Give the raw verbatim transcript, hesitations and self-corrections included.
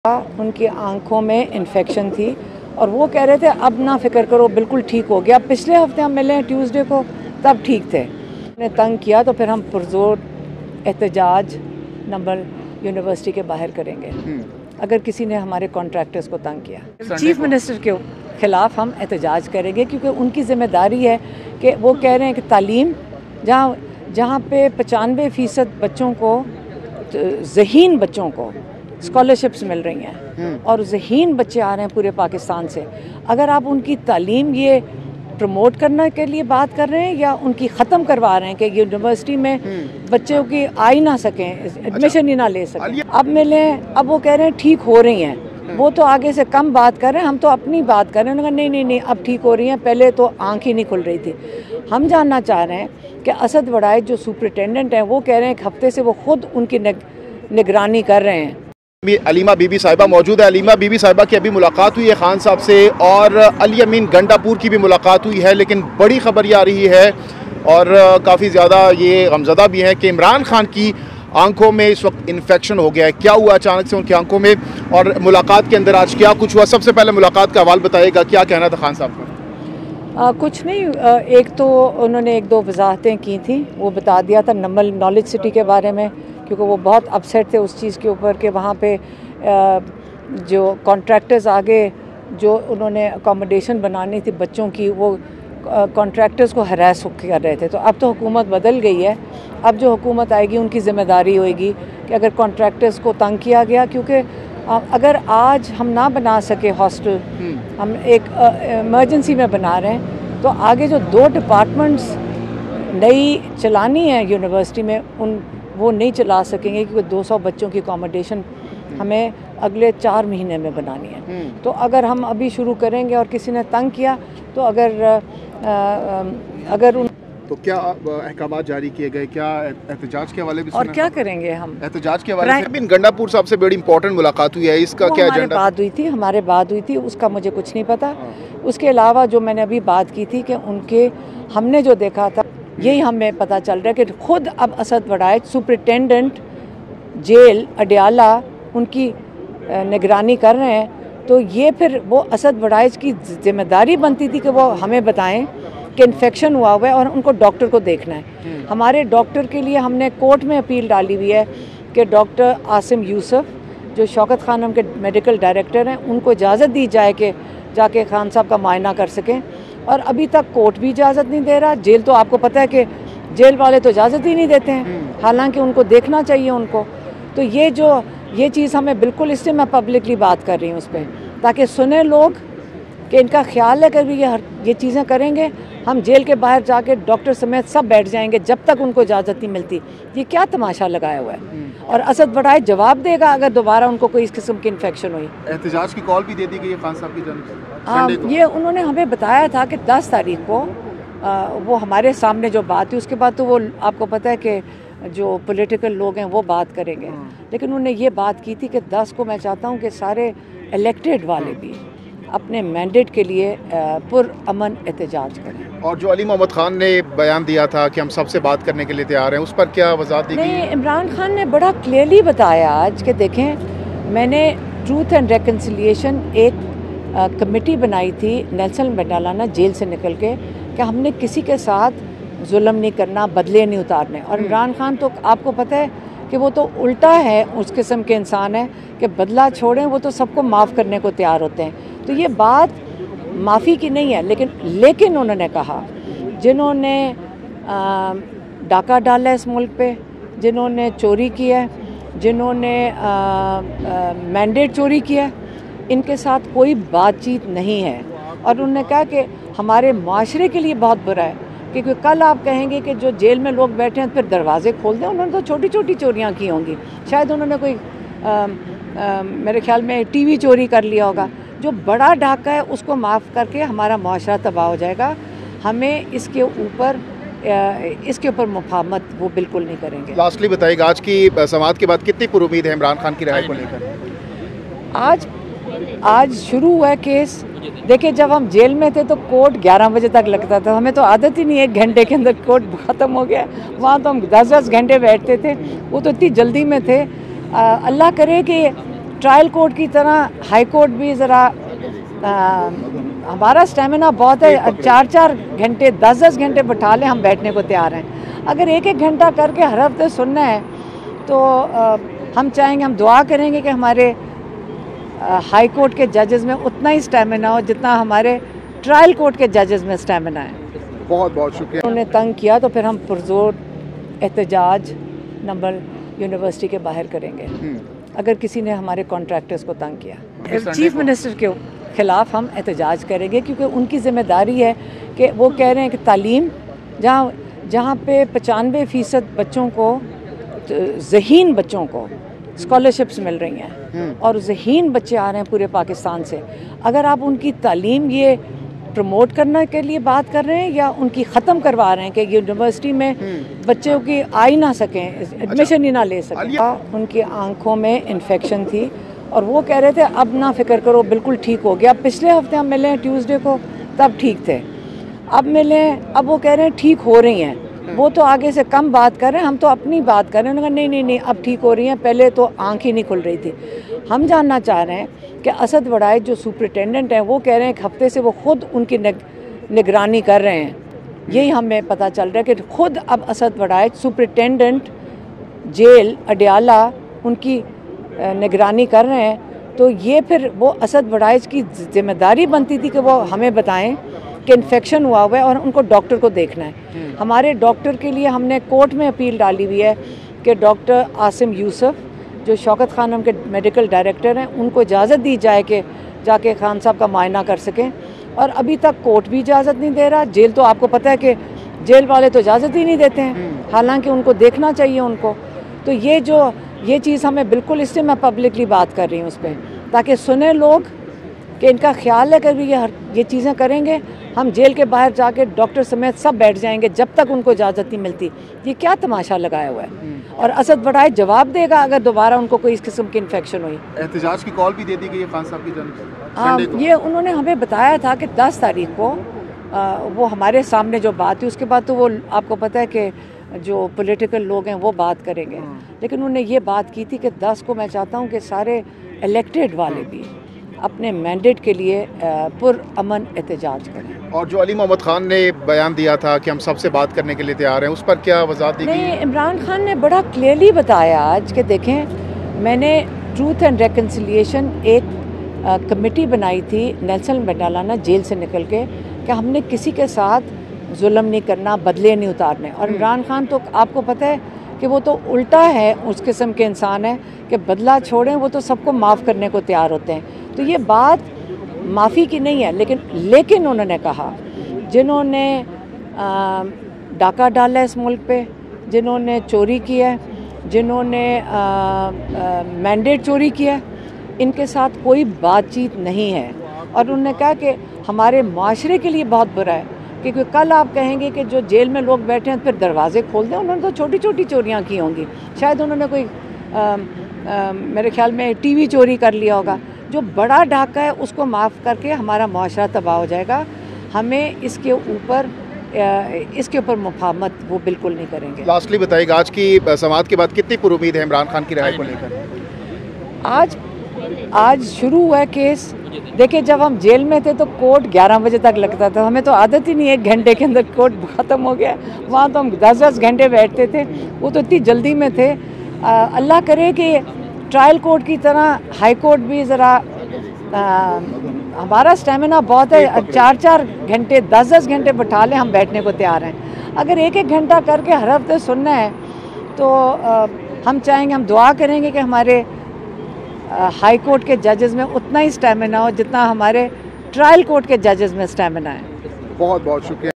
उनकी आंखों में इन्फेक्शन थी और वो कह रहे थे अब ना फिक्र करो, बिल्कुल ठीक हो गया। पिछले हफ्ते हम मिले ट्यूसडे को, तब ठीक थे। उन्होंने तंग किया तो फिर हम पुरजोर एहतजाज नंबर यूनिवर्सिटी के बाहर करेंगे अगर किसी ने हमारे कॉन्ट्रैक्टर्स को तंग किया। चीफ मिनिस्टर के खिलाफ हम एहतजाज करेंगे क्योंकि उनकी ज़िम्मेदारी है कि वो कह रहे हैं कि तालीम जहाँ जहाँ पे पचानवे फ़ीसद बच्चों को, ज़हीन बच्चों को स्कॉलरशिप्स मिल रही हैं और ज़हीन बच्चे आ रहे हैं पूरे पाकिस्तान से। अगर आप उनकी तालीम ये प्रमोट करने के लिए बात कर रहे हैं या उनकी ख़त्म करवा रहे हैं कि यूनिवर्सिटी में बच्चों की आ ही ना सकें, एडमिशन ही ना ले सकें। अब मिले, अब वो कह रहे हैं ठीक हो रही हैं, वो तो आगे से कम बात कर रहे हैं, हम तो अपनी बात कर रहे हैं। उन्होंने कहा नहीं नहीं नहीं अब ठीक हो रही हैं, पहले तो आँख ही नहीं खुल रही थी। हम जानना चाह रहे हैं कि असद वड़ाइच जो सुपरिटेंडेंट हैं वो कह रहे हैं एक हफ्ते से वो खुद उनकी निगरानी कर रहे हैं। अलीमा बीबी साहिबा मौजूद है। अलीमा बीबी साहिबा की अभी मुलाकात हुई है खान साहब से और अली अमीन गंडापुर की भी मुलाकात हुई है, लेकिन बड़ी खबर ये आ रही है और काफ़ी ज़्यादा ये गमज़दा भी है कि इमरान खान की आंखों में इस वक्त इन्फेक्शन हो गया है। क्या हुआ अचानक से उनकी आंखों में और मुलाकात के अंदर आज क्या कुछ हुआ? सबसे पहले मुलाकात का हवाल बताइएगा, क्या कहना था खान साहब का? आ, कुछ नहीं, आ, एक तो उन्होंने एक दो वजाहतें की थी, वो बता दिया था नमल नॉलेज सिटी के बारे में, क्योंकि वो बहुत अपसेट थे उस चीज़ के ऊपर कि वहाँ पे जो कॉन्ट्रैक्टर्स आगे जो उन्होंने अकोमोडेशन बनानी थी बच्चों की, वो कॉन्ट्रैक्टर्स को हरास कर रहे थे। तो अब तो हुकूमत बदल गई है, अब जो हुकूमत आएगी उनकी ज़िम्मेदारी होगी कि अगर कॉन्ट्रैक्टर्स को तंग किया गया, क्योंकि अगर आज हम ना बना सके हॉस्टल, हम एक इमरजेंसी में बना रहे हैं, तो आगे जो दो डिपार्टमेंट्स नई चलानी है यूनिवर्सिटी में उन वो नहीं चला सकेंगे क्योंकि दो सौ बच्चों की अकोमोडेशन हमें अगले चार महीने में बनानी है। तो अगर हम अभी शुरू करेंगे और किसी ने तंग किया तो अगर आ, आ, अगर उन तो क्या अहकाम जारी किए गए, क्या एहतजाज के हवाले भी और क्या करेंगे हम? एहतजाज के हवाले से गंडापुर साहब से बड़ी इंपॉर्टेंट मुलाकात हुई है, इसका क्या एजेंडा? बात हुई थी, हमारे बात हुई थी, उसका मुझे कुछ नहीं पता। उसके अलावा जो मैंने अभी बात की थी कि उनके हमने जो देखा था यही हमें पता चल रहा है कि खुद अब असद वड़ाइच सुपरिटेंडेंट जेल अडियाला उनकी निगरानी कर रहे हैं। तो ये फिर वो असद वड़ाइच की जिम्मेदारी बनती थी कि वो हमें बताएं कि इन्फेक्शन हुआ हुआ है और उनको डॉक्टर को देखना है। हमारे डॉक्टर के लिए हमने कोर्ट में अपील डाली हुई है कि डॉक्टर आसिम यूसुफ जो शौकत खानम के मेडिकल डायरेक्टर हैं उनको इजाज़त दी जाए कि जाके खान साहब का मुआयना कर सकें। और अभी तक कोर्ट भी इजाज़त नहीं दे रहा, जेल तो आपको पता है कि जेल वाले तो इजाज़त ही नहीं देते हैं, हालांकि उनको देखना चाहिए उनको। तो ये जो ये चीज़ हमें बिल्कुल, इससे मैं पब्लिकली बात कर रही हूँ उस पर, ताकि सुने लोग कि इनका ख्याल है कि ये हर ये चीज़ें करेंगे हम जेल के बाहर जाके डॉक्टर समेत सब बैठ जाएंगे जब तक उनको इजाज़त नहीं मिलती। ये क्या तमाशा लगाया हुआ है? और असद वड़ाइच जवाब देगा अगर दोबारा उनको कोई इस किस्म की इन्फेक्शन हुई। एहतजाज की कॉल भी दे दी गई है खान साहब की जानब? हाँ, ये उन्होंने हमें बताया था कि दस तारीख को आ, वो हमारे सामने जो बात थी, उसके बाद तो वो आपको पता है कि जो पॉलिटिकल लोग हैं वो बात करेंगे, लेकिन उन्होंने ये बात की थी कि दस को मैं चाहता हूँ कि सारे इलेक्टेड वाले भी अपने मैंडेट के लिए पुरअमन एहतजाज करें। और जो अली मोहम्मद खान ने बयान दिया था कि हम सबसे बात करने के लिए तैयार हैं, उस पर क्या वजाहत दी गई? नहीं, इमरान खान ने बड़ा क्लियरली बताया आज कि देखें, मैंने ट्रूथ एंड रिकन्सिलिएशन एक कमेटी बनाई थी नेल्सन मंडेला ने जेल से निकल के, कि हमने किसी के साथ जुल्म नहीं करना, बदले नहीं उतारने। और इमरान खान तो आपको पता है कि वो तो उल्टा है, उस किस्म के इंसान है कि बदला छोड़ें, वो तो सबको माफ़ करने को तैयार होते हैं। तो ये बात माफ़ी की नहीं है, लेकिन लेकिन उन्होंने कहा जिन्होंने डाका डाला है इस मुल्क पे, जिन्होंने चोरी की है, जिन्होंने मैंडेट चोरी किया है, इनके साथ कोई बातचीत नहीं है। और उन्होंने कहा कि हमारे माशरे के लिए बहुत बुरा है, क्योंकि कल आप कहेंगे कि जो जेल में लोग बैठे हैं फिर दरवाजे खोल दें। उन्होंने तो छोटी छोटी चोरियां की होंगी, शायद उन्होंने कोई आ, आ, मेरे ख्याल में टीवी चोरी कर लिया होगा। जो बड़ा डाका है उसको माफ़ करके हमारा माशरा तबाह हो जाएगा। हमें इसके ऊपर इसके ऊपर मुफाहमत वो बिल्कुल नहीं करेंगे। लास्टली बताइएगा, आज की समाअत के बाद कितनी पुरुमीद है इमरान खान की रिहाई को लेकर? आज आज शुरू हुआ है केस। देखिए, जब हम जेल में थे तो कोर्ट ग्यारह बजे तक लगता था, हमें तो आदत ही नहीं है, एक घंटे के अंदर कोर्ट ख़त्म हो गया। वहाँ तो हम दस दस घंटे बैठते थे, वो तो इतनी जल्दी में थे। आ, अल्लाह करे कि ट्रायल कोर्ट की तरह हाई कोर्ट भी ज़रा हमारा स्टेमिना बहुत है, चार चार घंटे दस दस घंटे बैठा लें हम बैठने को तैयार हैं। अगर एक एक घंटा करके हर हफ्ते सुनना है तो आ, हम चाहेंगे, हम दुआ करेंगे कि हमारे हाई कोर्ट के जजेस में उतना ही स्टेमिना हो जितना हमारे ट्रायल कोर्ट के जजेस में स्टेमिना है। बहुत बहुत शुक्रिया। उन्होंने तंग किया तो फिर हम पुरजोर एहतजाज नंबर यूनिवर्सिटी के बाहर करेंगे अगर किसी ने हमारे कॉन्ट्रैक्टर्स को तंग किया। चीफ मिनिस्टर के ख़िलाफ़ हम एहतजाज करेंगे क्योंकि उनकी ज़िम्मेदारी है कि वो कह रहे हैं कि तालीम जहाँ जहाँ पे पचानवे फ़ीसद बच्चों को, ज़हीन बच्चों को स्कॉलरशिप्स मिल रही हैं और ज़हीन बच्चे आ रहे हैं पूरे पाकिस्तान से, अगर आप उनकी तालीम ये प्रमोट करने के लिए बात कर रहे हैं या उनकी ख़त्म करवा रहे हैं कि यूनिवर्सिटी में बच्चों की आ ही ना सकें, एडमिशन ही ना ले सकें। उनकी आंखों में इन्फेक्शन थी और वो कह रहे थे अब ना फिक्र करो बिल्कुल ठीक हो गया। पिछले हफ्ते हम मिले ट्यूसडे को तब ठीक थे, अब मिले अब वो कह रहे हैं ठीक हो रही हैं। वो तो आगे से कम बात कर रहे हैं, हम तो अपनी बात कर रहे हैं। उन्होंने कहा नहीं नहीं नहीं अब ठीक हो रही हैं, पहले तो आँख ही नहीं खुल रही थी। हम जानना चाह रहे हैं कि असद वड़ाइच जो सुपरिटेंडेंट हैं वो कह रहे हैं एक हफ्ते से वो ख़ुद उनकी निगरानी कर रहे हैं। यही हमें पता चल रहा है कि ख़ुद अब असद वड़ाइच सुपरिटेंडेंट जेल अडयाला उनकी निगरानी कर रहे हैं। तो ये फिर वो असद वड़ाइच की जिम्मेदारी बनती थी कि वो हमें बताएं कि इन्फेक्शन हुआ हुआ है और उनको डॉक्टर को देखना है। हमारे डॉक्टर के लिए हमने कोर्ट में अपील डाली हुई है कि डॉक्टर आसिम यूसुफ जो शौकत खानम के मेडिकल डायरेक्टर हैं उनको इजाज़त दी जाए कि जाके खान साहब का मायना कर सकें। और अभी तक कोर्ट भी इजाज़त नहीं दे रहा, जेल तो आपको पता है कि जेल वाले तो इजाज़त ही नहीं देते हैं, हालांकि उनको देखना चाहिए उनको। तो ये जो ये चीज़ हमें बिल्कुल, इससे मैं पब्लिकली बात कर रही हूँ उस पर, ताकि सुने लोग कि इनका ख्याल है कि ये हर ये चीज़ें करेंगे हम जेल के बाहर जाके डॉक्टर समेत सब बैठ जाएंगे जब तक उनको इजाज़त नहीं मिलती। ये क्या तमाशा लगाया हुआ है। और असद वड़ाइच जवाब देगा अगर दोबारा उनको कोई इस किस्म की इन्फेक्शन हुई। एहतजाज की कॉल भी दे दी गई है खान साहब की जानब। हाँ, ये उन्होंने हमें बताया था कि दस तारीख को आ, वो हमारे सामने जो बात थी उसके बाद तो वो आपको पता है कि जो पॉलिटिकल लोग हैं वो बात करेंगे, लेकिन उन्होंने ये बात की थी कि दस को मैं चाहता हूँ कि सारे इलेक्टेड वाले भी अपने मैंडेट के लिए पुरअमन एहतजाज करें। और जो अली मोहम्मद खान ने बयान दिया था कि हम सबसे बात करने के लिए तैयार हैं, उस पर क्या वजाहत दी गई? नहीं, इमरान खान ने बड़ा क्लियरली बताया आज कि देखें मैंने ट्रूथ एंड रिकन्सिलिएशन एक आ, कमेटी बनाई थी नेल्सन मंडेला ने जेल से निकल के कि हमने किसी के साथ जुल्म नहीं करना, बदले नहीं उतारने। और इमरान खान तो आपको पता है कि वो तो उल्टा है, उस किस्म के इंसान है कि बदला छोड़ें, वो तो सबको माफ़ करने को तैयार होते हैं। तो ये बात माफ़ी की नहीं है, लेकिन लेकिन उन्होंने कहा जिन्होंने डाका डाला है इस मुल्क पे, जिन्होंने चोरी की है, जिन्होंने मैंडेट चोरी किया है, इनके साथ कोई बातचीत नहीं है। और उन्होंने कहा कि हमारे माशरे के लिए बहुत बुरा है क्योंकि कल आप कहेंगे कि जो जेल में लोग बैठे हैं फिर दरवाजे खोल दें। उन्होंने तो छोटी छोटी चोरियां की होंगी, शायद उन्होंने कोई आ, आ, मेरे ख्याल में टीवी चोरी कर लिया होगा। जो बड़ा डाका है उसको माफ़ करके हमारा माशरा तबाह हो जाएगा। हमें इसके ऊपर इसके ऊपर मुफाहमत वो बिल्कुल नहीं करेंगे। लास्टली बताइएगा आज की समाअत के बाद कितनी पुरुमीद है इमरान खान की रिहाई को लेकर? आज आज शुरू हुआ है केस। देखिए जब हम जेल में थे तो कोर्ट ग्यारह बजे तक लगता था, हमें तो आदत ही नहीं है एक घंटे के अंदर कोर्ट ख़त्म हो गया। वहाँ तो हम दस दस घंटे बैठते थे, वो तो इतनी जल्दी में थे। आ, अल्लाह करे कि ट्रायल कोर्ट की तरह हाई कोर्ट भी ज़रा हमारा स्टेमिना बहुत है, चार चार घंटे दस दस घंटे बैठा लें हम बैठने को तैयार हैं। अगर एक एक घंटा करके हर हफ्ते सुनना है तो आ, हम चाहेंगे, हम दुआ करेंगे कि हमारे हाई कोर्ट के जजेस में उतना ही स्टेमिना हो जितना हमारे ट्रायल कोर्ट के जजेस में स्टेमिना है। बहुत बहुत शुक्रिया।